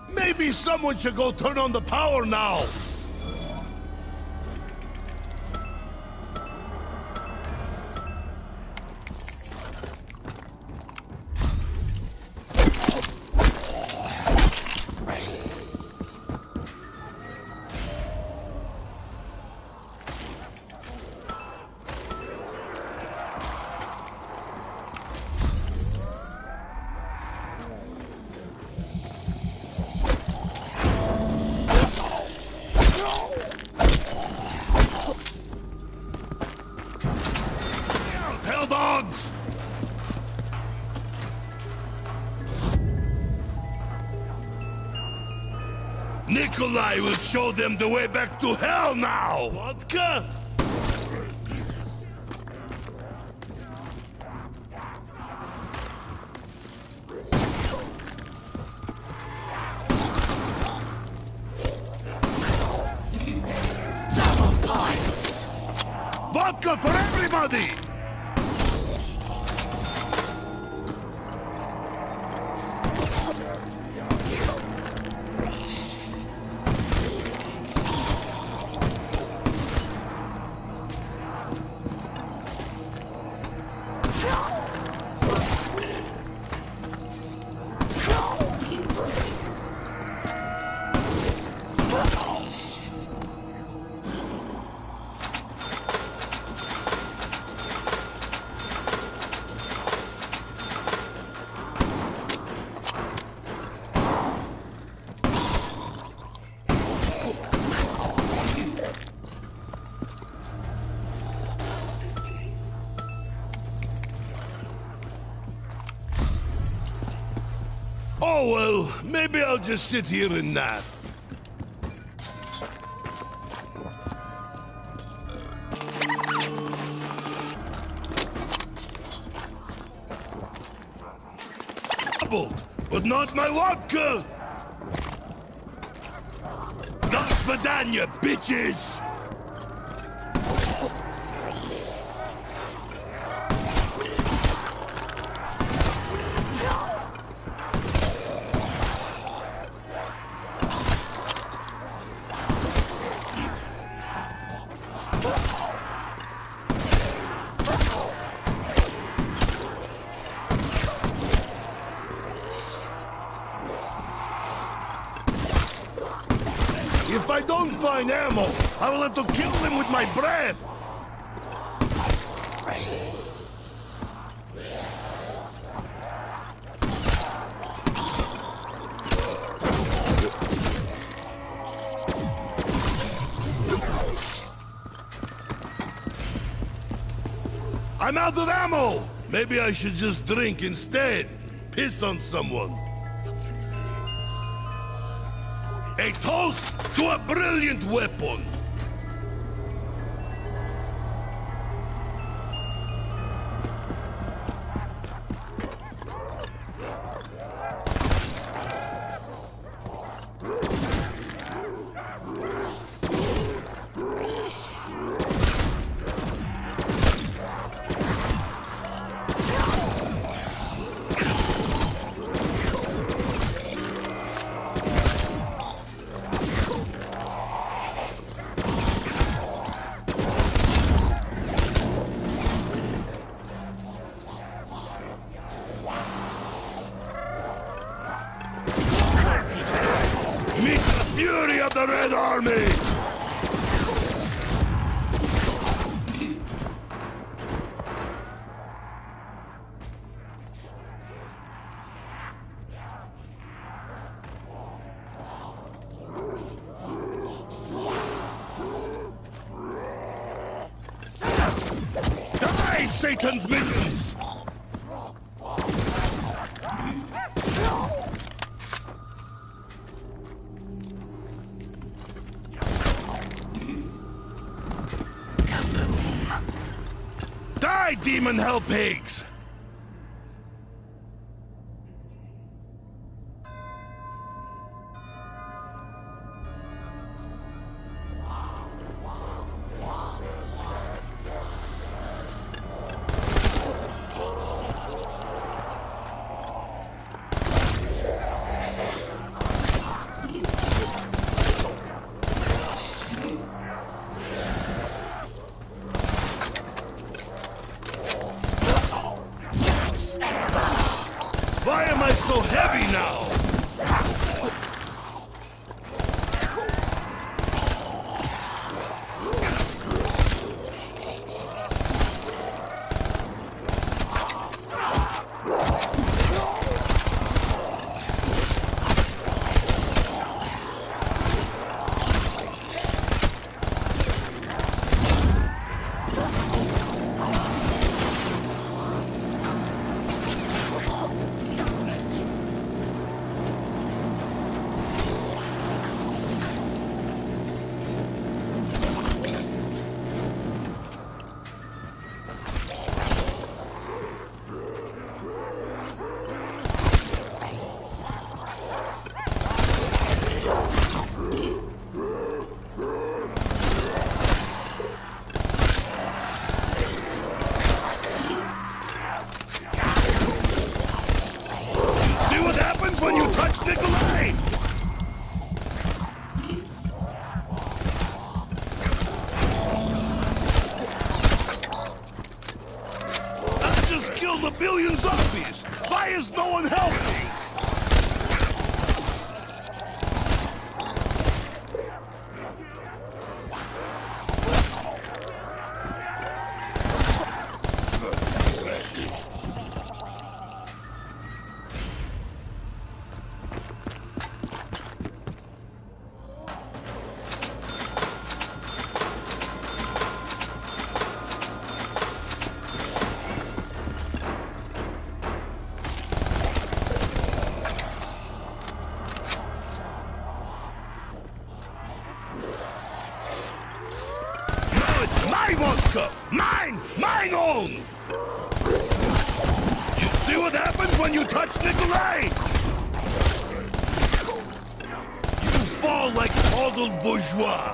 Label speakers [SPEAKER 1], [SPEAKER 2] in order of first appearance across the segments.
[SPEAKER 1] Maybe someone should go turn on the power now! Dogs! Nikolai will show them the way back to hell now! Vodka?
[SPEAKER 2] Double points!
[SPEAKER 1] Vodka for everybody! Oh well, maybe I'll just sit here and nap. But not my vodka! До свидания, bitches! If I don't find ammo, I will have to kill them with my breath! I'm out of ammo! Maybe I should just drink instead. Piss on someone. A toast to a brilliant weapon! Meet the fury of the Red Army! Die, Satan's minions! Die, demon hell pigs! Why am I so heavy now? When you touch Nikolai! I just killed a billion zombies! Why is no one helping? My vodka! Mine! Mine own! You see what happens when you touch Nikolai? You fall like coddled bourgeois!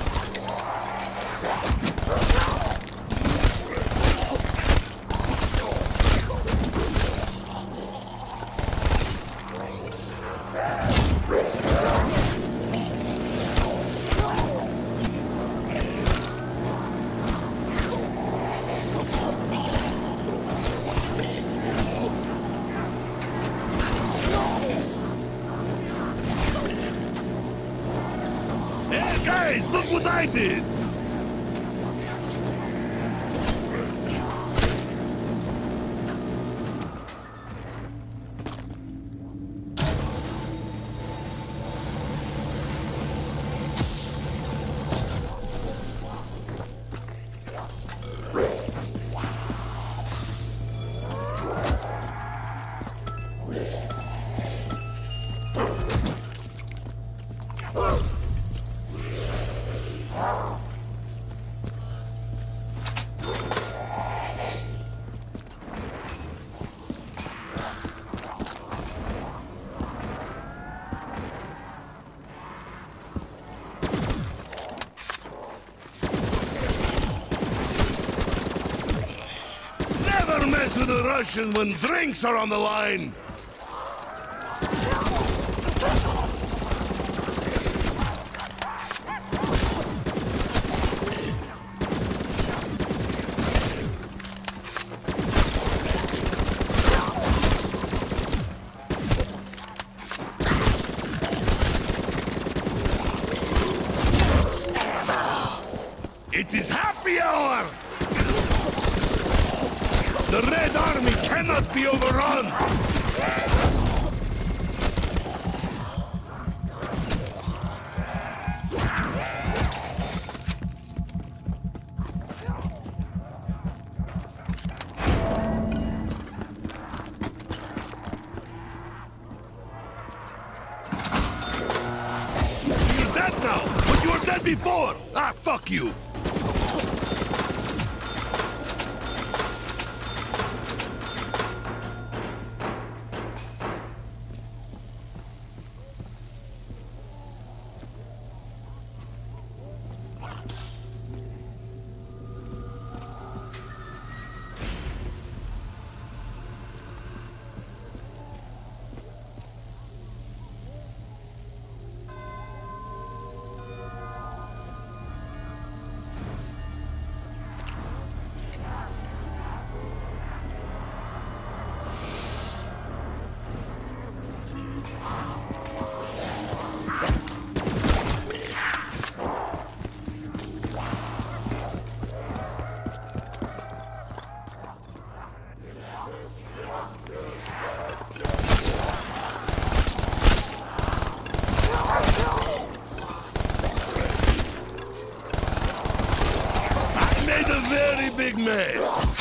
[SPEAKER 1] Guys, look what I did! Never mess with a Russian when drinks are on the line! It is happy hour! The Red Army cannot be overrun! You're dead now, but you were dead before! Ah, fuck you! mess.